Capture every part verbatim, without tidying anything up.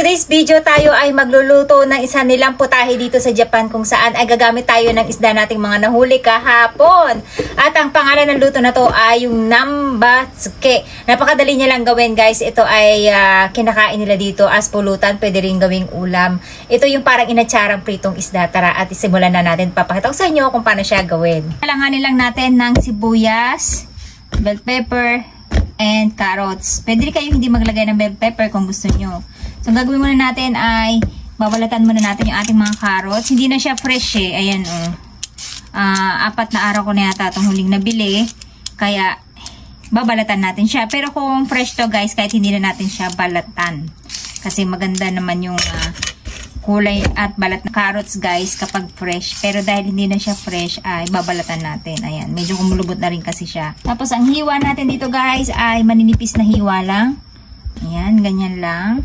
Today's video tayo ay magluluto ng isa nilang putahe dito sa Japan kung saan ay gagamit tayo ng isda nating mga nahuli kahapon. At ang pangalan ng luto na to ay yung nambatsuke. Napakadali niya lang gawin guys. Ito ay uh, kinakain nila dito as pulutan. Pwede rin gawing ulam. Ito yung parang inatsarang pritong isda. Tara at isimulan na natin. Papakita ko sa inyo kung paano siya gawin. Kailanganin lang natin ng sibuyas, bell pepper, and carrots. Pwede rin kayo hindi maglagay ng bell pepper kung gusto nyo. So, ang gagawin muna natin ay babalatan muna natin yung ating mga carrots. Hindi na siya fresh eh. Ayan o. Oh. Uh, apat na araw ko na yata itong huling nabili. Kaya, babalatan natin siya. Pero kung fresh to guys, kahit hindi na natin siya balatan. Kasi maganda naman yung uh, kulay at balat na carrots guys kapag fresh. Pero dahil hindi na siya fresh, ay babalatan natin. Ayan. Medyo kumulubot na rin kasi siya. Tapos, ang hiwa natin dito guys ay maninipis na hiwa lang. Ayan. Ganyan lang.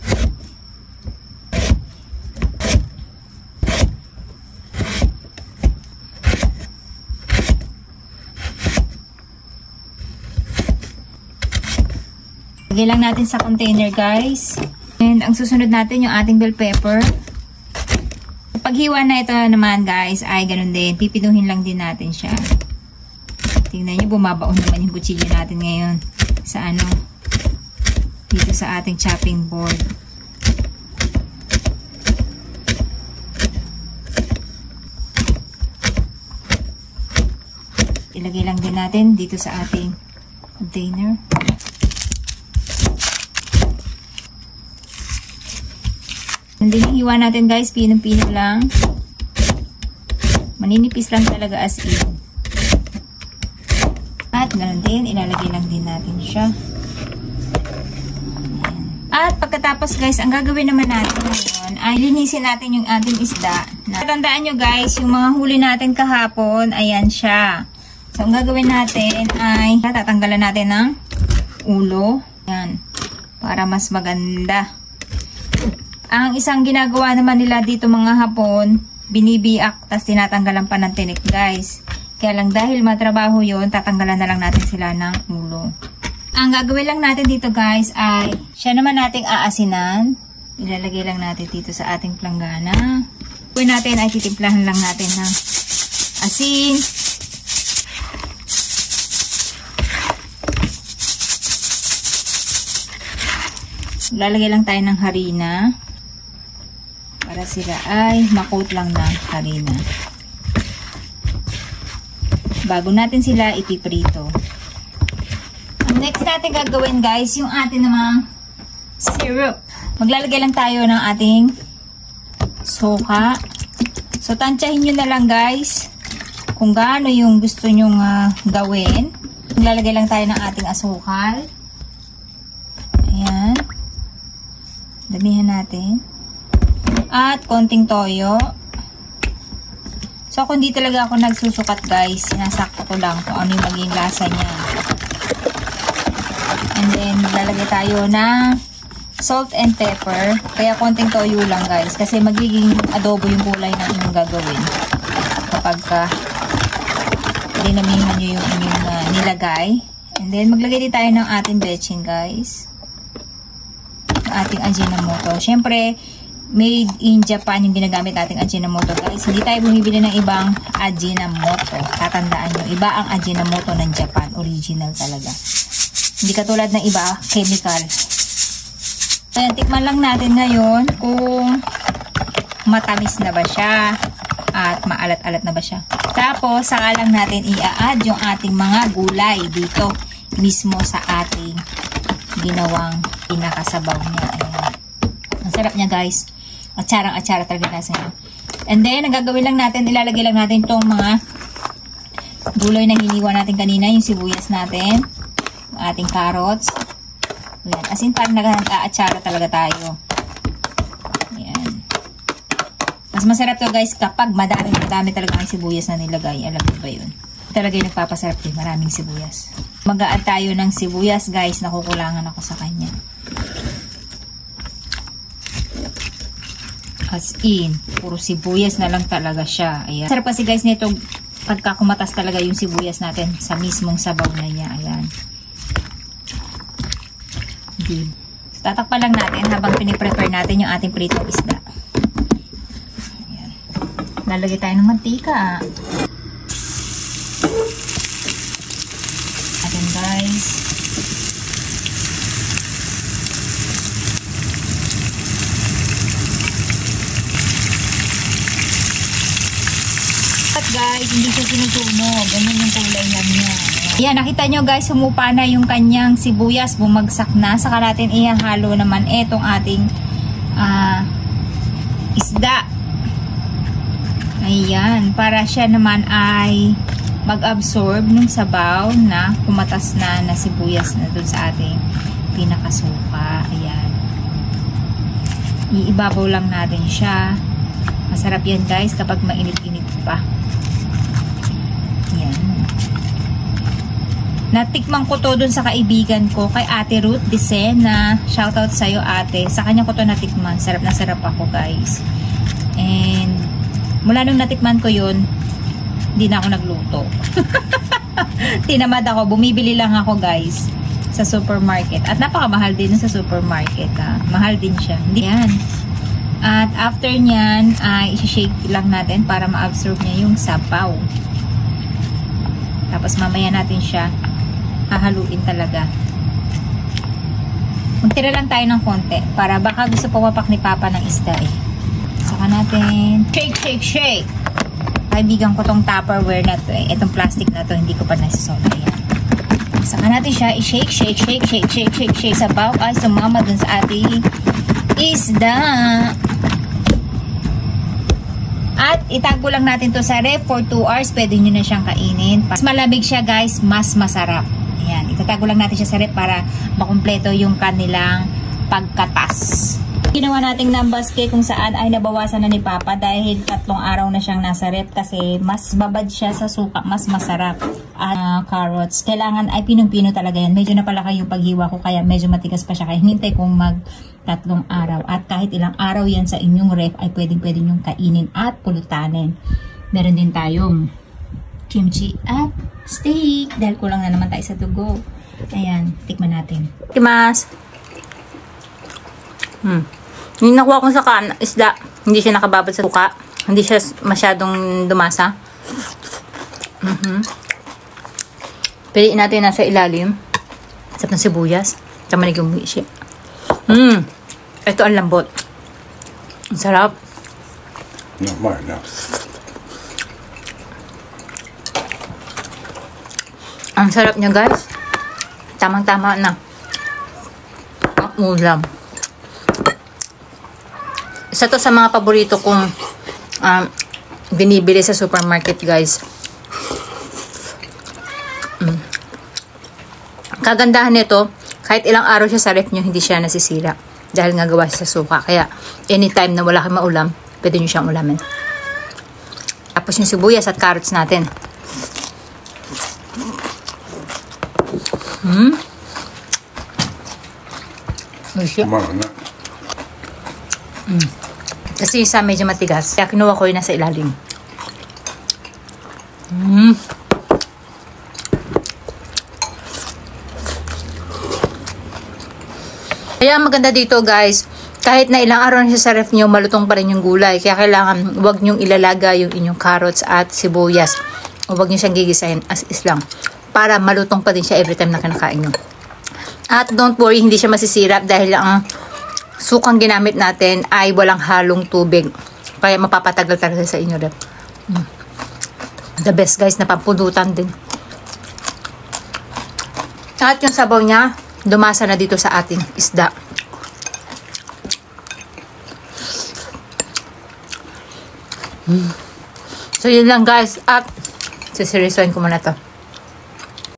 Lagay lang natin sa container guys. And ang susunod natin yung ating bell pepper. Paghiwa na ito naman guys ay ganun din. Pipinuhin lang din natin siya. Tingnan nyo, bumabaon naman yung kutsilyo natin ngayon sa ano, dito sa ating chopping board. Ilagay lang din natin dito sa ating container. Hindi hiwa natin guys, pinong-pino lang. Maninipis lang talaga as in. At ganoon din, ilalagay lang din natin siya. Ayan. At pagkatapos guys, ang gagawin naman natin ngayon ay linisin natin yung ating isda. Tandaan nyo guys, yung mga huli natin kahapon, ayan siya. So ang gagawin natin ay tatanggalan natin ng ulo. Ayan. Para mas maganda. Ang isang ginagawa naman nila dito mga Hapon, binibiak, tas tinatanggalan pa ng tinik guys. Kaya lang dahil matrabaho yon, tatanggalan na lang natin sila ng ulo. Ang gagawin lang natin dito guys ay, siya naman nating aasinan. Ilalagay lang natin dito sa ating planggana. Gawin natin ay titimplahan lang natin ng asin. Lalagay lang tayo ng harina. Para sila ay makot lang ng harina. Bago natin sila ipiprito. Ang next natin gagawin guys, yung ating namang syrup. Maglalagay lang tayo ng ating suka. So, tansyahin nyo na lang guys kung gaano yung gusto nyong uh, gawin. Maglalagay lang tayo ng ating asukal. Ayan. Damihan natin. At konting toyo. So, kung di talaga ako nagsusukat guys, sinasakto ko lang kung ano yung maging lasa niya. And then, lalagay tayo ng salt and pepper. Kaya konting toyo lang guys. Kasi magiging adobo yung kulay na inyong gagawin. Kapag ka dinamihan nyo yung inyong uh, nilagay. And then, maglagay din tayo ng ating bechin guys. Ating Ajinomoto. Siyempre, made in Japan yung ginagamit nating Ajinomoto guys. Hindi tayo bumibili ng ibang Ajinomoto. Tatandaan nyo, iba ang Ajinomoto ng Japan. Original talaga. Hindi katulad ng iba, chemical. Ayan, tikman lang natin ngayon kung matamis na ba siya at maalat-alat na ba siya. Tapos, saka lang natin i-add yung ating mga gulay dito mismo sa ating ginawang pinakasabaw niya. Ayan. Ang sarap niya guys. Atsarang-atsara talaga nasa niya. And then, ang gagawin lang natin, ilalagay lang natin itong mga gulay na hiniwa natin kanina, yung sibuyas natin, yung ating carrots. Ayan. As in, parang nag-aatsara talaga tayo. Ayan. Mas masarap to guys kapag madami, madami talaga ang sibuyas na nilagay. Alam mo ba yun? Talaga yung nagpapasarap din, maraming sibuyas. Mag-a-add tayo ng sibuyas guys, nakukulangan ako sa kanya. As in, puro sibuyas na lang talaga siya. Ayan. Sarap kasi guys nito pagka kumatas talaga yung sibuyas natin sa mismong sabaw na niya. Ayan. Tatakpan lang natin habang piniprepare natin yung ating pritong isda. Ayan. Lalagay tayo ng mantika. Ayan guys. At guys, hindi siya sinusunog. Ganyan yung kulay lang niya. Ayan, nakita nyo guys, humupa na yung kanyang sibuyas, bumagsak na. Saka natin ihahalo naman etong ating uh, isda. Ayan, para siya naman ay mag-absorb ng sabaw na kumatas na na sibuyas na dun sa ating pinakasuka. Ayan. Iibabaw lang natin siya. Masarap yan guys kapag mainit-init pa. Natikman ko to dun sa kaibigan ko, kay Ate Ruth Disen, na shoutout sa'yo ate. Sa kanya ko to natikman. Sarap na sarap ako guys. And mula nung natikman ko yun, hindi na ako nagluto. Tinamad ako. Bumibili lang ako guys sa supermarket. At napakamahal din sa supermarket. Ha? Mahal din siya. Hindi yan. At after nyan, ay uh, isi-shake lang natin para ma-absorb niya yung sabaw. Tapos mamaya natin siya hahaluin talaga. Magtira lang tayo ng konti para baka gusto pumapak ni Papa ng isda eh. Saka natin shake, shake, shake. Kaibigan ko tong Tupperware na to eh. Itong plastic na to, hindi ko pa nasusolve yan. Saka natin siya i-shake, shake, shake, shake, shake, shake, shake. Sabaw ay sumama dun sa ating isda. At itago lang natin to sa ref for two hours. Pwede nyo na siyang kainin. Mas malamig siya guys, mas masarap. Ayan, itatago lang natin siya sa ref para makumpleto yung kanilang pagkatas. Ginawa nating numbers cake kung saan ay nabawasan na ni Papa dahil tatlong araw na siyang nasa ref kasi mas babad siya sa suka, mas masarap. At uh, carrots, kailangan ay pinong-pino talaga yan. Medyo napalaki yung paghiwa ko kaya medyo matigas pa siya. Kaya hinintay kong mag tatlong araw. At kahit ilang araw yan sa inyong ref ay pwedeng-pwedeng yung kainin at pulutanin. Meron din tayong kimchi at steak. Dahil kulang na naman tayo sa dugo. Ayan, tikman natin. Timas! Hmm. Yung nakuha kong sa kan, isda, hindi siya nakababad sa suka. Hindi siya masyadong dumasa. Mm-hmm. Piliin natin nasa ilalim. Sarap ng sibuyas. Tamanig yung siya. Mmm. Ito ang lambot. Ang sarap. Not mine, no. Ang sarap niya guys. Tamang-tama na. Ang ulam. Isa to sa mga paborito kong um, binibili sa supermarket guys. Mm. Kagandahan nito, kahit ilang araw siya sa ref nyo, hindi siya nasisira. Dahil nga gawa siya sa suka. Kaya, anytime na wala kayong maulam, pwede nyo siyang ulamin. Tapos yung sibuyas at carrots natin. Hmm? Mm. Kasi isa medyo matigas. Kaya kinuha ko yun nasa ilalim. Hmm. Kaya maganda dito guys, kahit na ilang araw na siya sa ref nyo, malutong pa rin yung gulay. Kaya kailangan huwag nyong ilalaga yung inyong carrots at sibuyas. Huwag nyo siyang gigisahin as is lang. Para malutong pa din siya every time na kinakain nyo. At don't worry, hindi siya masisira dahil ang sukang ginamit natin ay walang halong tubig. Kaya mapapatagal talaga sa inyo ref. Mm. The best guys na pampulutan din. At yung sabaw niya, dumasa na dito sa ating isda. Mm. So yun lang guys. At sisirisoin ko muna to.